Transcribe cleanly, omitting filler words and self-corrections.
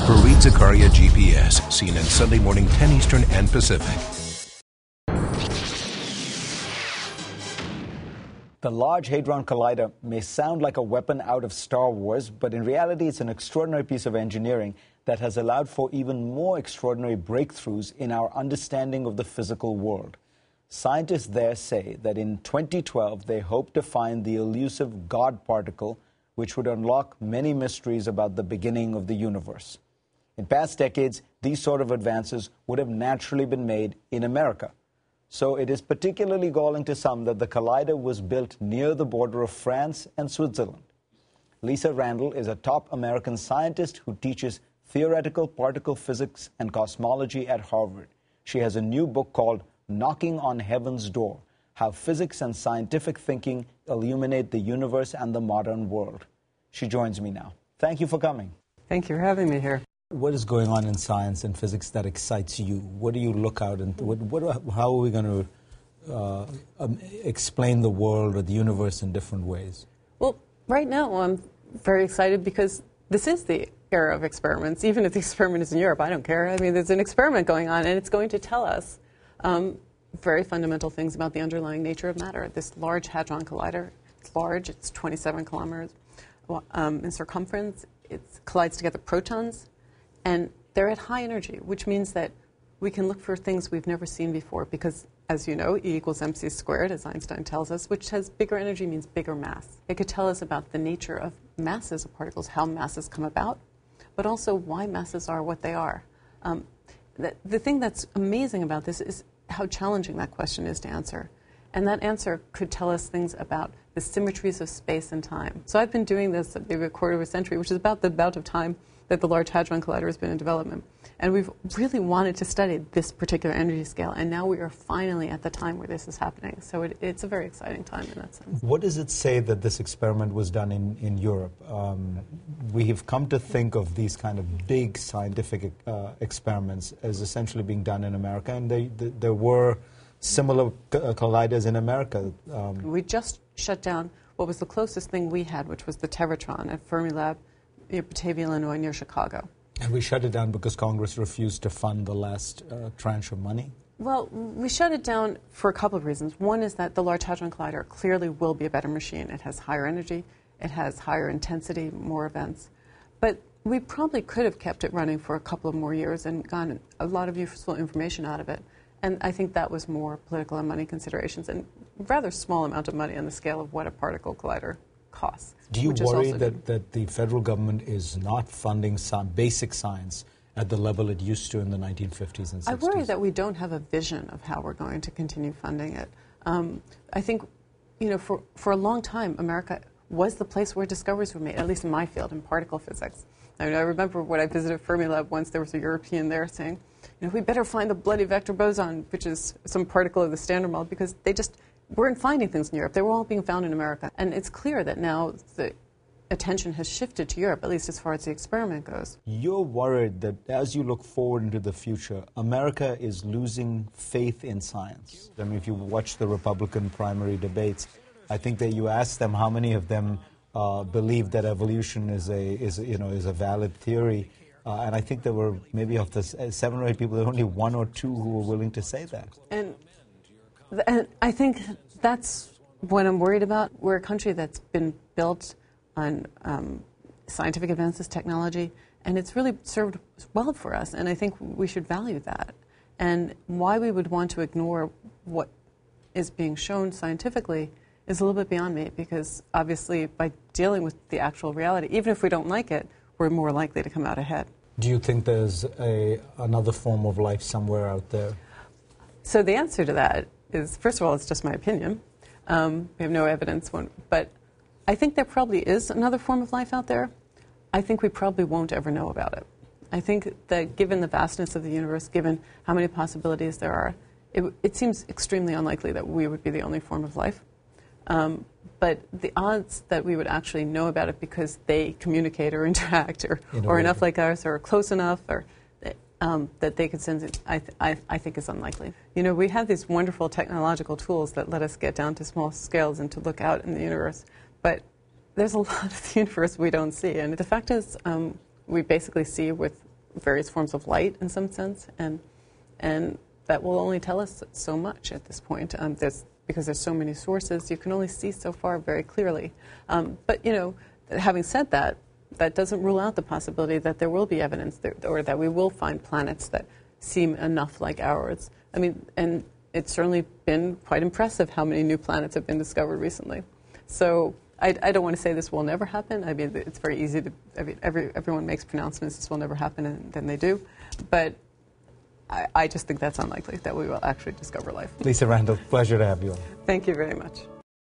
for Read Zakaria GPS, seen in Sunday morning 10 Eastern and Pacific. The Large Hadron Collider may sound like a weapon out of Star Wars, but in reality it's an extraordinary piece of engineering that has allowed for even more extraordinary breakthroughs in our understanding of the physical world. Scientists there say that in 2012 they hope to find the elusive God particle, which would unlock many mysteries about the beginning of the universe. In past decades, these sort of advances would have naturally been made in America. So it is particularly galling to some that the collider was built near the border of France and Switzerland. Lisa Randall is a top American scientist who teaches theoretical particle physics and cosmology at Harvard. She has a new book called Knocking on Heaven's Door: How Physics and Scientific Thinking Illuminate the Universe and the Modern World. She joins me now. Thank you for coming. Thank you for having me here. What is going on in science and physics that excites you? What do you look out and how are we going to explain the world or the universe in different ways? Well, right now I'm very excited because this is the era of experiments. Even if the experiment is in Europe, I don't care. I mean, there's an experiment going on, and it's going to tell us very fundamental things about the underlying nature of matter. This Large Hadron Collider, it's large, it's 27 kilometers in circumference. It collides together protons. And they're at high energy, which means that we can look for things we've never seen before because, as you know, E equals mc squared, as Einstein tells us, which has bigger energy means bigger mass. It could tell us about the nature of masses of particles, how masses come about, but also why masses are what they are. The thing that's amazing about this is how challenging that question is to answer. And that answer could tell us things about the symmetries of space and time. So I've been doing this maybe a quarter of a century, which is about the amount of time that the Large Hadron Collider has been in development. And we've really wanted to study this particular energy scale, and now we are finally at the time where this is happening. So it's a very exciting time in that sense. What does it say that this experiment was done in Europe? We have come to think of these kind of big scientific experiments as essentially being done in America, and there were similar colliders in America. We just shut down what was the closest thing we had, which was the Tevatron at Fermilab, near Batavia, Illinois, near Chicago. And we shut it down because Congress refused to fund the last tranche of money? Well, we shut it down for a couple of reasons. One is that the Large Hadron Collider clearly will be a better machine. It has higher energy, it has higher intensity, more events. But we probably could have kept it running for a couple of more years and gotten a lot of useful information out of it. And I think that was more political and money considerations, and rather small amount of money on the scale of what a particle collider costs. Do you worry that the federal government is not funding some basic science at the level it used to in the 1950s and 60s? I worry that we don't have a vision of how we're going to continue funding it. I think, you know, for a long time, America was the place where discoveries were made, at least in my field, in particle physics. I mean, I remember when I visited Fermilab once, there was a European there saying, you know, we better find the bloody vector boson, which is some particle of the Standard Model, because they just weren't finding things in Europe. They were all being found in America. And it's clear that now the attention has shifted to Europe, at least as far as the experiment goes. You're worried that as you look forward into the future, America is losing faith in science. I mean, if you watch the Republican primary debates, I think that you ask them how many of them believe that evolution is a valid theory. And I think there were maybe of the 7 or 8 people, there were only 1 or 2 who were willing to say that. And I think that's what I'm worried about. We're a country that's been built on scientific advances, technology, and it's really served well for us, and I think we should value that. And why we would want to ignore what is being shown scientifically is a little bit beyond me, because obviously by dealing with the actual reality, even if we don't like it, we're more likely to come out ahead. Do you think there's another form of life somewhere out there? So the answer to that is, first of all, it's just my opinion. We have no evidence, but I think there probably is another form of life out there. I think we probably won't ever know about it. I think that given the vastness of the universe, given how many possibilities there are, it seems extremely unlikely that we would be the only form of life. But the odds that we would actually know about it because they communicate or interact or enough like us or close enough or that they could sense it, I think is unlikely. You know, we have these wonderful technological tools that let us get down to small scales and to look out in the universe. But there's a lot of the universe we don't see. And the fact is, we basically see with various forms of light in some sense, and that will only tell us so much at this point. Because there's so many sources, you can only see so far very clearly. But having said that, that doesn't rule out the possibility that there will be evidence or that we will find planets that seem enough like ours. I mean, and it's certainly been quite impressive how many new planets have been discovered recently. So I don't want to say this will never happen. I mean, it's very easy to, everyone makes pronouncements, this will never happen, and then they do. But I just think that's unlikely, that we will actually discover life. Lisa Randall, pleasure to have you on. Thank you very much.